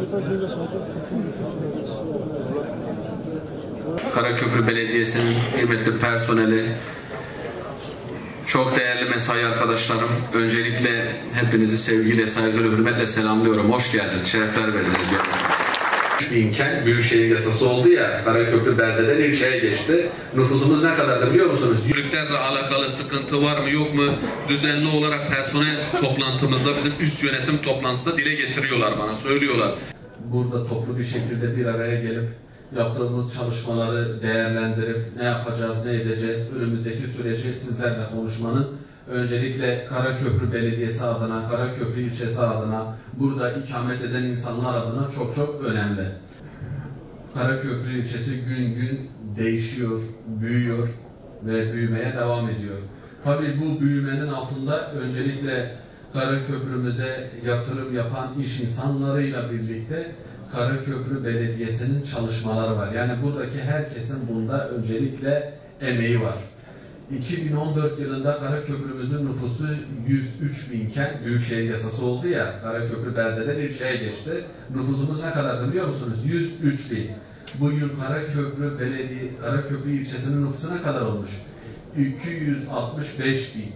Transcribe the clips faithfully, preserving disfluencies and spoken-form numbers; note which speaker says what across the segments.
Speaker 1: Karaköprü Belediyesi'nin kıymetli personeli, çok değerli mesai arkadaşlarım, öncelikle hepinizi sevgiyle, saygıyla, hürmetle selamlıyorum. Hoş geldiniz, şerefler verdiniz. üç binken Büyükşehir yasası oldu ya, Karaköprü beldeden ilçeye geçti. Nüfusumuz ne kadardı biliyor musunuz? Yürüklerle alakalı sıkıntı var mı yok mu? Düzenli olarak personel toplantımızda, bizim üst yönetim toplantısında dile getiriyorlar bana, söylüyorlar. Burada toplu bir şekilde bir araya gelip yaptığımız çalışmaları değerlendirip ne yapacağız, ne edeceğiz, önümüzdeki süreci sizlerle konuşmanın öncelikle Karaköprü Belediyesi adına, Karaköprü ilçesi adına, burada ikamet eden insanlar adına çok çok önemli. Karaköprü ilçesi gün gün değişiyor, büyüyor ve büyümeye devam ediyor. Tabii bu büyümenin altında öncelikle Karaköprümüze yatırım yapan iş insanlarıyla birlikte Karaköprü Belediyesi'nin çalışmaları var. Yani buradaki herkesin bunda öncelikle emeği var. iki bin on dört yılında Karaköprümüzün nüfusu yüz üç binken Büyükşehir yasası oldu ya, Karaköprü beldeden ilçeye geçti. Nüfusumuz ne kadardı biliyor musunuz? yüz üç bin. Bugün Karaköprü Belediye, Karaköprü ilçesinin nüfusu ne kadar olmuş? iki yüz altmış beş bin.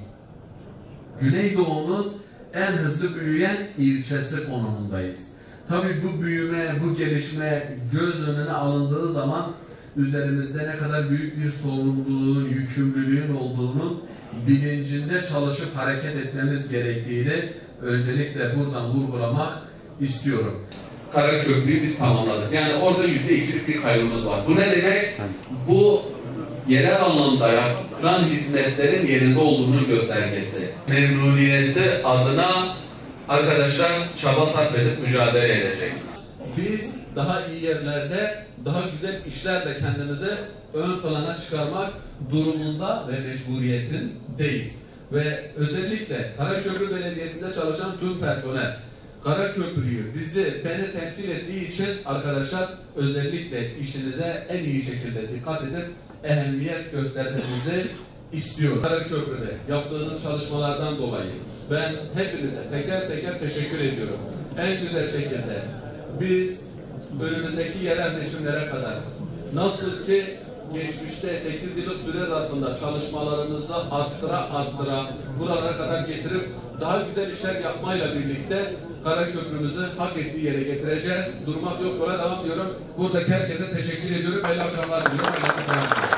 Speaker 1: Güneydoğu'nun en hızlı büyüyen ilçesi konumundayız. Tabii bu büyüme, bu gelişme göz önüne alındığı zaman üzerimizde ne kadar büyük bir sorumluluğun, yükümlülüğün olduğunun bilincinde çalışıp hareket etmemiz gerektiğini öncelikle buradan vurgulamak istiyorum. Karaköprü'yü biz tamamladık. Yani orada yüzde ikilik bir kaybımız var. Bu ne demek? Bu yerel anlamda yapılan hizmetlerin yerinde olduğunun göstergesi. Memnuniyeti adına arkadaşlar çaba sarf edip mücadele edecek. Biz daha iyi yerlerde, daha güzel işlerle kendimizi ön plana çıkarmak durumunda ve mecburiyetindeyiz. Ve özellikle Karaköprü Belediyesi'nde çalışan tüm personel, Karaköprü'yü, bizi, beni temsil ettiği için arkadaşlar özellikle işinize en iyi şekilde dikkat edip ehemmiyet göstermenizi istiyorum. Karaköprü'de yaptığınız çalışmalardan dolayı ben hepinize teker teker teşekkür ediyorum. En güzel şekilde biz önümüzdeki yerel seçimlere kadar nasıl ki geçmişte sekiz yıllık süre zarfında çalışmalarımızı arttıra arttıra buralara kadar getirip daha güzel işler yapmayla birlikte Karaköprümüzü hak ettiği yere getireceğiz. Durmak yok, yola devam diyorum. Buradaki herkese teşekkür ediyorum. Hayırlı akşamlar diliyorum.